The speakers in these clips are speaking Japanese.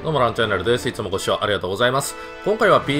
どうもランチャンネルです。いつもご視聴ありがとうございます。今回は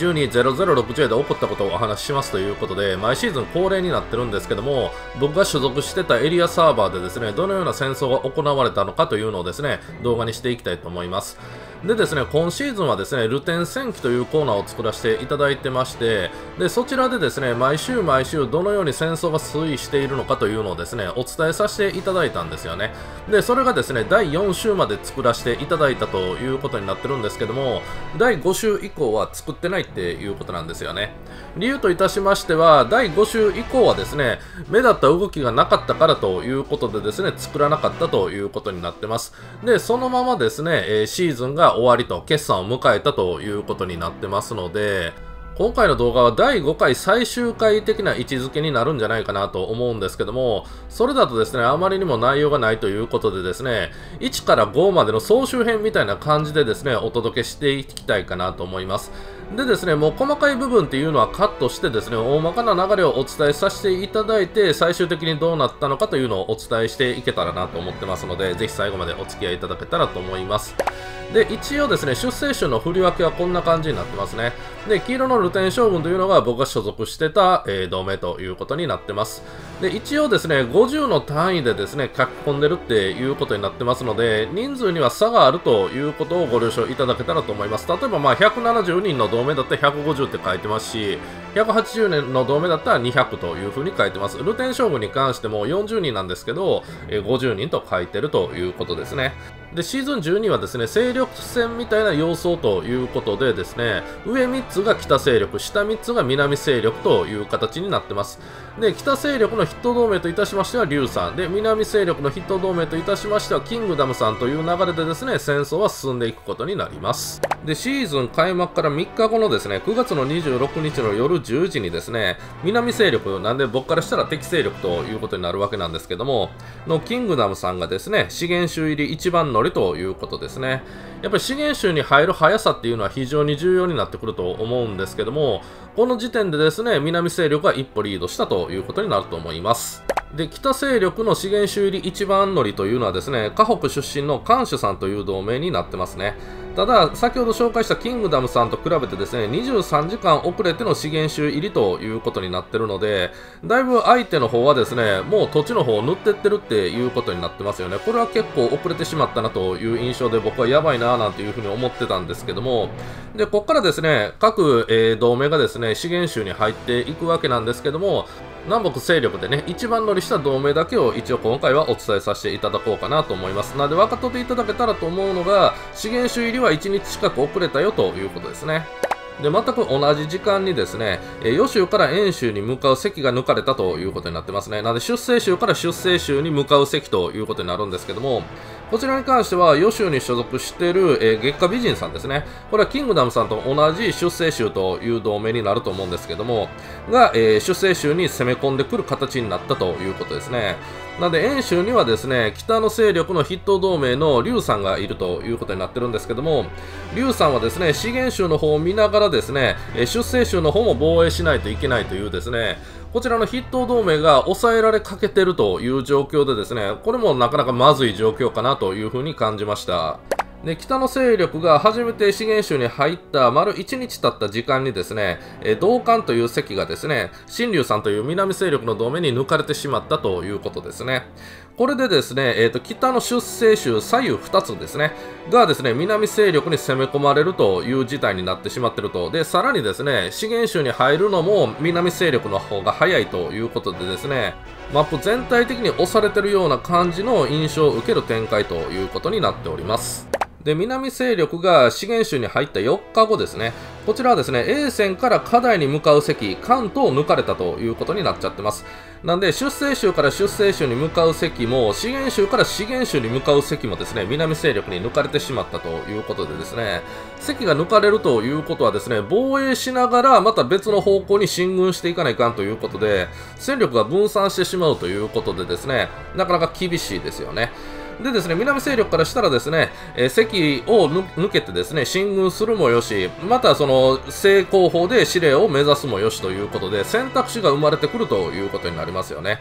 PK12006J で起こったことをお話ししますということで、毎シーズン恒例になってるんですけども、僕が所属してたエリアサーバーでですね、どのような戦争が行われたのかというのをですね、動画にしていきたいと思います。でですね、今シーズンはですね、ルテン戦記というコーナーを作らせていただいてまして、で、そちらでですね、毎週どのように戦争が推移しているのかというのをですね、お伝えさせていただいたんですよね。で、それがですね、第4週まで作らせていただいたということになってるんですけども、第5週以降は作ってないっていうことなんですよね。理由といたしましては、第5週以降はですね、目立った動きがなかったからということでですね、作らなかったということになってます。で、そのままですね、シーズンが終わりと、決算を迎えたということになってますので、今回の動画は第5回最終回的な位置づけになるんじゃないかなと思うんですけども、それだとですね、あまりにも内容がないということでですね、1から5までの総集編みたいな感じでですね、お届けしていきたいかなと思います。でですね、もう細かい部分っていうのはカットしてですね、大まかな流れをお伝えさせていただいて、最終的にどうなったのかというのをお伝えしていけたらなと思ってますので、ぜひ最後までお付き合いいただけたらと思います。で、一応ですね、出生種の振り分けはこんな感じになってますね。で、黄色のルテン将軍というのが僕が所属してた、同盟ということになってます。で、一応ですね、50の単位でですね、書き込んでるっていうことになってますので、人数には差があるということをご了承いただけたらと思います。例えば、まあ、170人の同盟だったら150って書いてますし、180年の同盟だったら200というふうに書いてます。ルテン将軍に関しても40人なんですけど、50人と書いてるということですね。で、シーズン12はですね、勢力戦みたいな様相ということでですね、上3つが北勢力、下3つが南勢力という形になってます。で、北勢力の筆頭同盟といたしましては劉さん、で、南勢力の筆頭同盟といたしましてはキングダムさんという流れでですね、戦争は進んでいくことになります。で、シーズン開幕から3日後のですね、9月の26日の夜10時にですね、南勢力、なんで僕からしたら敵勢力ということになるわけなんですけども、のキングダムさんがですね、資源州入り一番乗りということですね。やっぱり資源州に入る速さっていうのは非常に重要になってくると思うんですけども、この時点でですね、南勢力が一歩リードしたということになると思います。で、北勢力の資源州入り一番乗りというのはですね、河北出身のカンシュさんという同盟になってますね。ただ、先ほど紹介したキングダムさんと比べてですね、23時間遅れての資源州入りということになってるので、だいぶ相手の方はですね、もう土地の方を塗ってってるっていうことになってますよね。これは結構遅れてしまったなという印象で僕はやばいなぁなんていうふうに思ってたんですけども、で、ここからですね、各、同盟がですね、資源州に入っていくわけなんですけども、南北勢力でね、一番乗りした同盟だけを一応今回はお伝えさせていただこうかなと思います。なので分かっとっていただけたらと思うのが、資源州入りは1日近く遅れたよということですね。で、全く同じ時間にですね、予州から遠州に向かう席が抜かれたということになってますね。なので、出西州から出西州に向かう席ということになるんですけども、こちらに関しては、予州に所属している、月下美人さんですね。これはキングダムさんと同じ出西州という同盟になると思うんですけども、が、出西州に攻め込んでくる形になったということですね。なので、遠州にはですね、北の勢力の筆頭同盟の劉さんがいるということになってるんですけども、劉さんはですね、資源州の方を見ながらですね、出西州の方も防衛しないといけないというですね、こちらの筆頭同盟が抑えられかけてるという状況でですね、これもなかなかまずい状況かなというふうに感じました。で、北の勢力が初めて資源州に入った丸1日経った時間にですね、同館という席がですね、新竜さんという南勢力の同盟に抜かれてしまったということですね。これでですね、北の出西州左右2つですね、がですね、南勢力に攻め込まれるという事態になってしまっていると。で、さらにですね、資源州に入るのも南勢力の方が早いということでですね、マップ全体的に押されているような感じの印象を受ける展開ということになっております。で、南勢力が資源州に入った4日後ですね、こちらはですね、A 線から課題に向かう席、関東を抜かれたということになっちゃってます。なんで、出西州から出西州に向かう席も、資源州から資源州に向かう席もですね、南勢力に抜かれてしまったということでですね、席が抜かれるということはですね、防衛しながらまた別の方向に進軍していかないかんということで、戦力が分散してしまうということでですね、なかなか厳しいですよね。でですね、南勢力からしたらですね、関を抜けてですね、進軍するもよし、またその正攻法で司令を目指すもよしということで、選択肢が生まれてくるということになりますよね。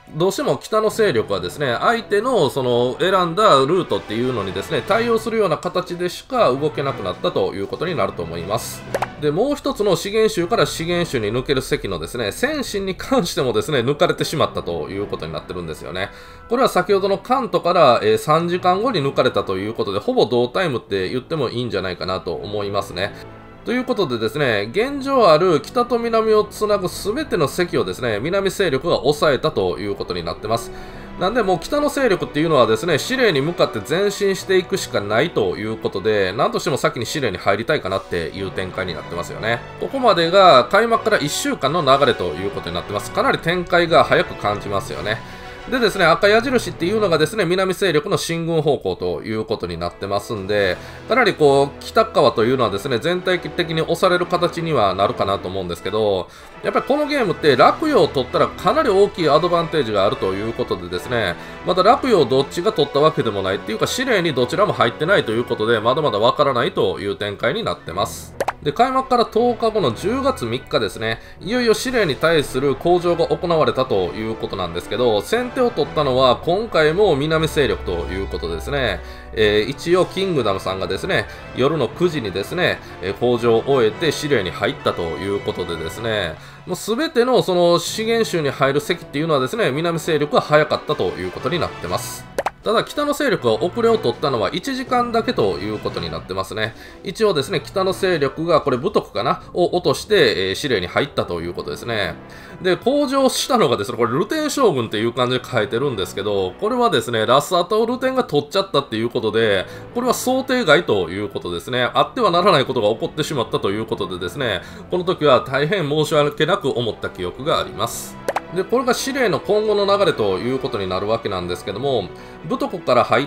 どうしても北の勢力はですね、相手のその選んだルートっていうのにですね、対応するような形でしか動けなくなったということになると思います。で、もう一つの資源州から資源州に抜ける関のですね、先進に関してもですね、抜かれてしまったということになってるんですよね。これは先ほどの関東から3時間後に抜かれたということで、ほぼ同タイムって言ってもいいんじゃないかなと思いますね。ということでですね、現状ある北と南をつなぐ全ての関をですね、南勢力が抑えたということになってます。なんでもう北の勢力っていうのはですね、司令に向かって前進していくしかないということで、なんとしても先に司令に入りたいかなっていう展開になってますよね。ここまでが開幕から1週間の流れということになってます。かなり展開が早く感じますよね。でですね、赤矢印っていうのがですね、南勢力の進軍方向ということになってますんで、かなりこう、北側というのはですね、全体的に押される形にはなるかなと思うんですけど、やっぱりこのゲームって洛陽を取ったらかなり大きいアドバンテージがあるということでですね、また洛陽どっちが取ったわけでもないっていうか、司令にどちらも入ってないということで、まだまだわからないという展開になってます。で、開幕から10日後の10月3日ですね、いよいよ司令に対する向上が行われたということなんですけど、先手を取ったのは今回も南勢力ということですね。一応キングダムさんがですね、夜の9時にですね、向上を終えて司令に入ったということでですね、もう全てのその資源州に入る関っていうのはですね、南勢力が早かったということになってます。ただ、北の勢力が遅れを取ったのは1時間だけということになってますね。一応ですね、北の勢力が、これ武徳かなを落として、司令に入ったということですね。で、向上したのがですね、これ、ルテン将軍っていう感じで書いてるんですけど、これはですね、ラスアタをルテンが取っちゃったっていうことで、これは想定外ということですね。あってはならないことが起こってしまったということでですね、この時は大変申し訳なく思った記憶があります。で、これが司令の今後の流れということになるわけなんですけども、武徳から入って、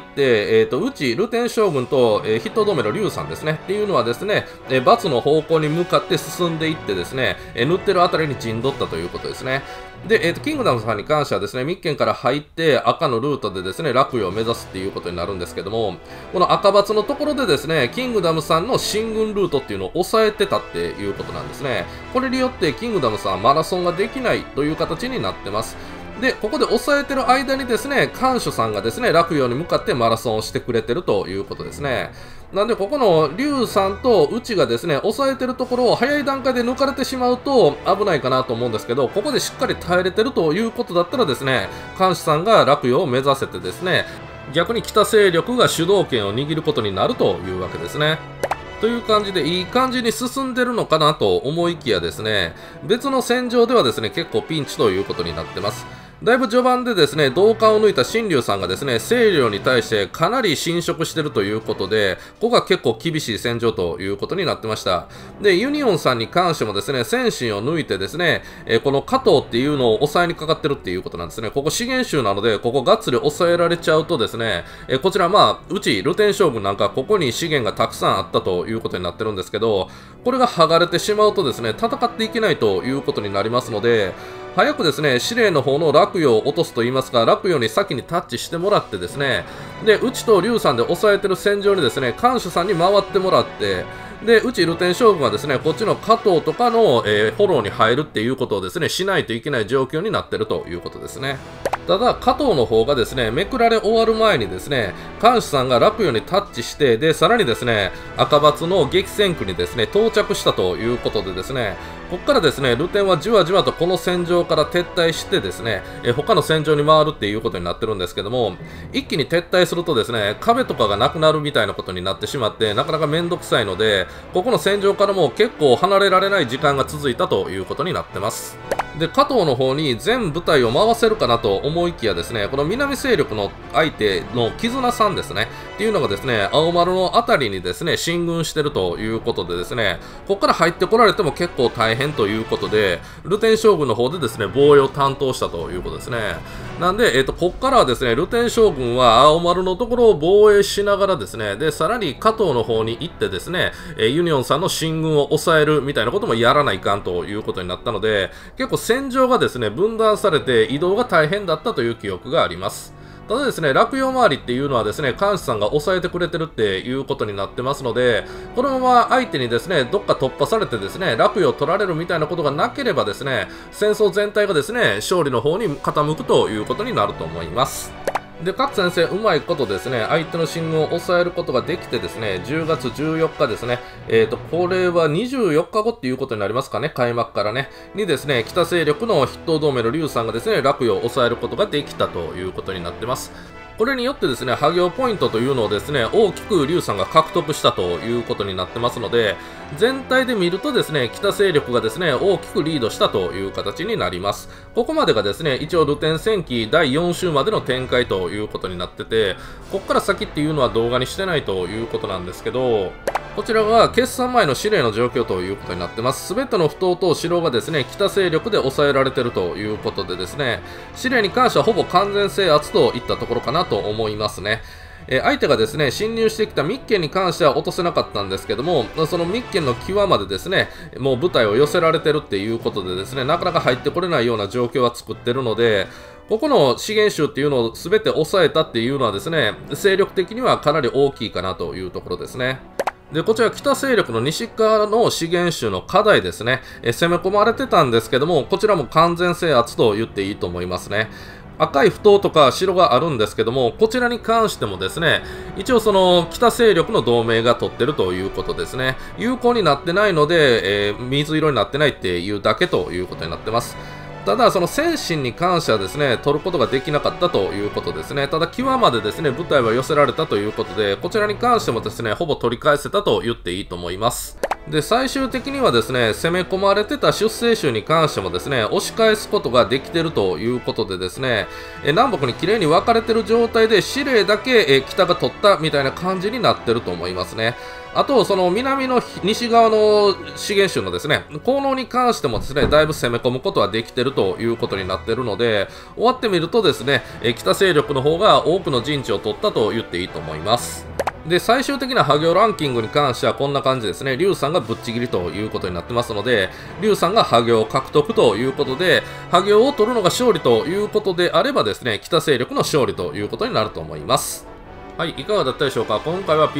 うち、ルテン将軍と、筆頭同盟の劉さんですね、っていうのはですね、罰の方向に向かって進んでいってですね、塗ってるあたりに陣取ったということですね。で、キングダムさんに関してはですね、密剣から入って赤のルートでですね、洛陽を目指すっていうことになるんですけども、この赤罰のところでですね、キングダムさんの進軍ルートっていうのを抑えてたっていうことなんですね。これによってキングダムさんはマラソンができないという形になってます。で、ここで抑えてる間にですね、看守さんがですね、洛陽に向かってマラソンをしてくれてるということですね。なんで、ここの劉さんと内がですね、抑えてるところを早い段階で抜かれてしまうと危ないかなと思うんですけど、ここでしっかり耐えれてるということだったらですね、看守さんが洛陽を目指せてですね、逆に北勢力が主導権を握ることになるというわけですね。という感じでいい感じに進んでるのかなと思いきやですね、別の戦場ではですね、結構ピンチということになってます。だいぶ序盤でですね、同感を抜いた新竜さんがですね、清涼に対してかなり侵食してるということで、ここが結構厳しい戦場ということになってました。で、ユニオンさんに関してもですね、先進を抜いてですね、この加藤っていうのを抑えにかかってるっていうことなんですね。ここ資源州なので、ここがっつり抑えられちゃうとですね、こちらうち、ルテン将軍なんかここに資源がたくさんあったということになってるんですけど、これが剥がれてしまうとですね、戦っていけないということになりますので、早くですね、司令の方の洛陽を落とすと言いますか、洛陽に先にタッチしてもらってですね、で、うちと劉さんで抑えてる戦場にですね、看守さんに回ってもらって、で、うちルテン将軍はですね、こっちの加藤とかの、フォローに入るっていうことをですね、しないといけない状況になってるということですね。ただ、加藤の方がですね、めくられ終わる前にですね、看守さんが洛陽にタッチして、で、さらにですね、赤罰の激戦区にですね、到着したということでですね、ここからですね、ルテンはじわじわとこの戦場から撤退してですね、他の戦場に回るっていうことになってるんですけども、一気に撤退するとですね、壁とかがなくなるみたいなことになってしまって、なかなかめんどくさいので、ここの戦場からも結構離れられない時間が続いたということになってます。で、加藤の方に全部隊を回せるかなと思いきやですね、この南勢力の相手の絆さんですね、っていうのがですね、青丸のあたりにですね、進軍してるということでですね、ここから入ってこられても結構大変ということで、ルテン将軍の方でですね、防衛を担当したということですね。なんで、ここからはですね、ルテン将軍は青丸のところを防衛しながらですね、で、さらに加藤の方に行ってですね、ユニオンさんの進軍を抑えるみたいなこともやらないかんということになったので、結構戦場がですね、分断されて移動が大変だったという記憶があります。 ただですね、落葉周りっていうのはですね、監視さんが抑えてくれてるっていうことになってますので、このまま相手にですね、どっか突破されてですね、落葉を取られるみたいなことがなければですね、戦争全体がですね、勝利の方に傾くということになると思います。で、各先生、うまいことですね、相手の進軍を抑えることができてですね、10月14日ですね、これは24日後っていうことになりますかね、開幕からね、にですね、北勢力の筆頭同盟の劉さんがですね、落葉を抑えることができたということになってます。これによってですね、破行ポイントというのをですね、大きく劉さんが獲得したということになってますので、全体で見るとですね、北勢力がですね、大きくリードしたという形になります。ここまでがですね、一応ルテン戦記第4週までの展開ということになってて、ここから先っていうのは動画にしてないということなんですけど、こちらが決算前の司令の状況ということになってます。すべての不当と城がですね、北勢力で抑えられているということでですね、司令に関してはほぼ完全制圧といったところかなと思いますね。相手がですね、侵入してきたミッケンに関しては落とせなかったんですけども、そのミッケンの際までですね、もう部隊を寄せられてるっていうことでですね、なかなか入ってこれないような状況は作ってるので、ここの資源州っていうのを全て抑えたっていうのはですね、勢力的にはかなり大きいかなというところですね。で、こちら北勢力の西側の資源州の課題ですね。攻め込まれてたんですけども、こちらも完全制圧と言っていいと思いますね。赤い不当とか城があるんですけども、こちらに関してもですね、一応その北勢力の同盟が取ってるということですね。有効になってないので、水色になってないっていうだけということになってます。ただ、その先進に関してはですね、取ることができなかったということですね。ただ、際までですね、部隊は寄せられたということで、こちらに関してもですね、ほぼ取り返せたと言っていいと思います。で、最終的にはですね、攻め込まれてた出征州に関してもですね、押し返すことができているということでですね、南北に綺麗に分かれている状態で、司令だけ北が取ったみたいな感じになってると思いますね。あと、その南の西側の資源州のですね、効能に関してもですね、だいぶ攻め込むことはできているということになっているので、終わってみるとですね、北勢力の方が多くの陣地を取ったと言っていいと思います。で、最終的な破行ランキングに関してはこんな感じですね。劉さんがぶっちぎりということになってますので、劉さんが破行を獲得ということで、破行を取るのが勝利ということであればですね、北勢力の勝利ということになると思います。はい、いかがだったでしょうか。今回は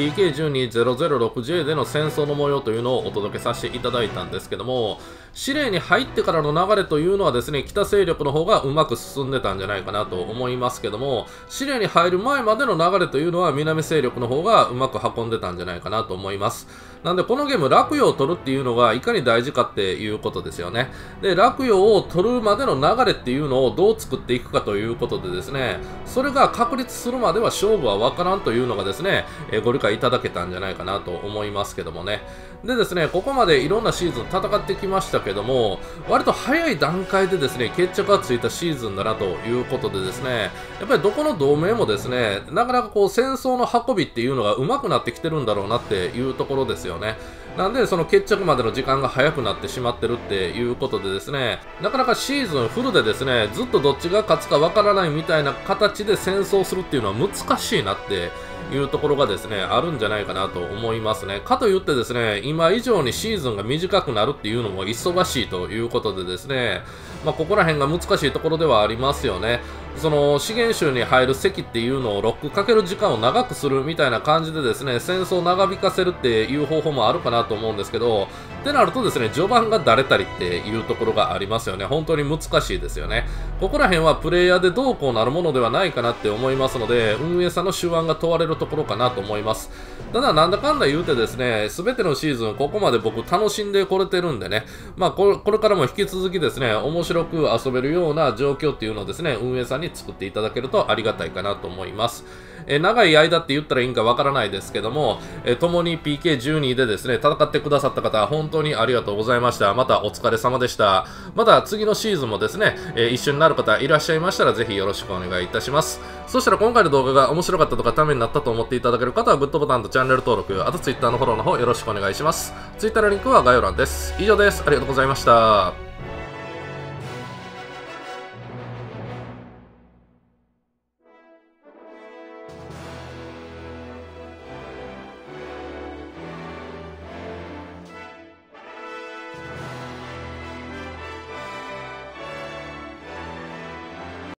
PK12006J での戦争の模様というのをお届けさせていただいたんですけども、司令に入ってからの流れというのはですね、北勢力の方がうまく進んでたんじゃないかなと思いますけども、司令に入る前までの流れというのは南勢力の方がうまく運んでたんじゃないかなと思います。なんでこのゲーム、落葉を取るっていうのがいかに大事かっていうことですよね。で、落葉を取るまでの流れっていうのをどう作っていくかということでですね、それが確立するまでは勝負は分からんというのがですね、ご理解いただけたんじゃないかなと思いますけどもね。でですね、ここまでいろんなシーズン戦ってきましたけども、割と早い段階でですね、決着がついたシーズンだなということでですね、やっぱりどこの同盟もですね、なかなかこう戦争の運びっていうのが上手くなってきてるんだろうなっていうところですよね。なんで、その決着までの時間が早くなってしまってるっていうことでですね、なかなかシーズンフルでですね、ずっとどっちが勝つかわからないみたいな形で戦争するっていうのは難しいなっていうところがですね、あるんじゃないかなと思いますね。かといってですね、今以上にシーズンが短くなるっていうのも忙しいということでですね、ここら辺が難しいところではありますよね。その資源州に入る席っていうのをロックかける時間を長くするみたいな感じでですね、戦争を長引かせるっていう方法もあるかなと思うんですけど、ってなるとですね、序盤がだれたりっていうところがありますよね。本当に難しいですよね。ここら辺はプレイヤーでどうこうなるものではないかなって思いますので、運営さんの手腕が問われるところかなと思います。ただ、なんだかんだ言うてですね、すべてのシーズンここまで僕楽しんでこれてるんでね、これからも引き続きですね、面白く遊べるような状況っていうのをですね、運営さんに作っていただけるとありがたいかなと思います。長い間って言ったらいいんかわからないですけども、共に PK12 でですね、戦ってくださった方、本当にありがとうございました。またお疲れ様でした。また次のシーズンもですね、一緒になる方いらっしゃいましたら、ぜひよろしくお願いいたします。そしたら今回の動画が面白かったとかためになったと思っていただける方は、グッドボタンとチャンネル登録、あと Twitter のフォローの方よろしくお願いします。Twitter のリンクは概要欄です。以上です。ありがとうございました。